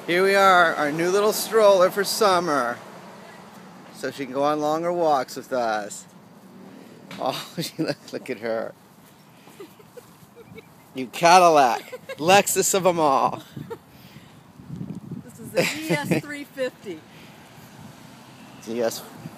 Here we are, our new little stroller for summer. So she can go on longer walks with us. Oh, look at her. You Cadillac, Lexus of them all. This is the GS350. GS